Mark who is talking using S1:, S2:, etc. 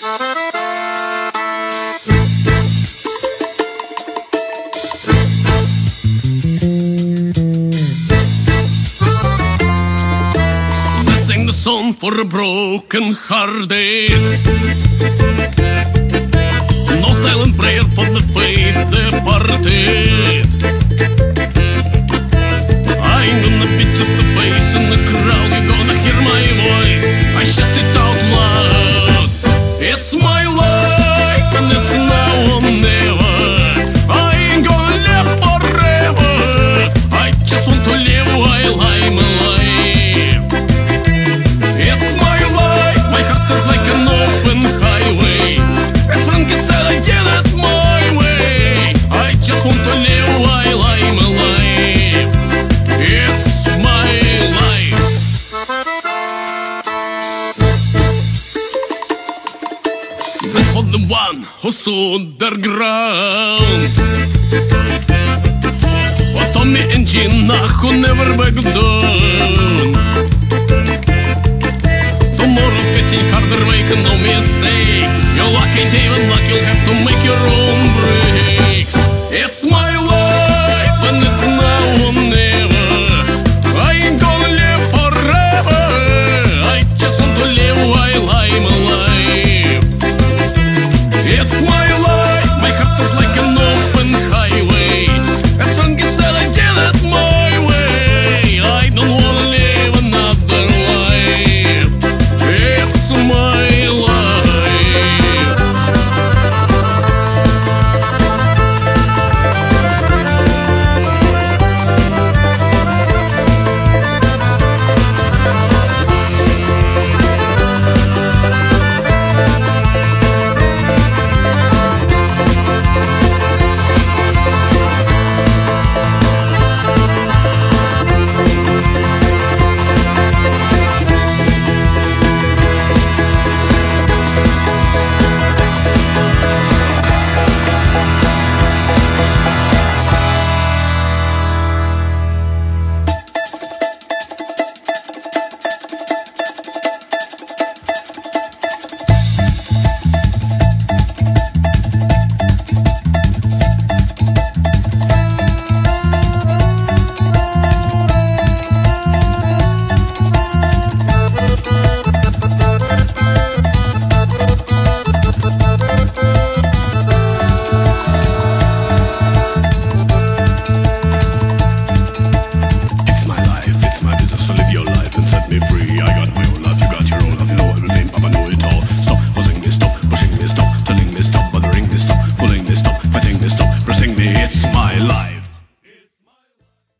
S1: Sing the song for a broken hearted. No silent prayer for the faith departed. I ain't gonna be just a face in the crowd. You're gonna hear my voice. I shout it out loud. It's my life and it's now or never. I ain't gonna live forever. I just want to live while I'm alive. It's my life, my heart is like an open highway. As Frankie said, I did it my way. I just want to live while I'm alive. It's my life. This for the one who stood their ground. For Tommy and Gina who never backed down. Tomorrow's getting harder, make no mistake. You're lucky, David, luck, you'll have to make your own breaks. It's my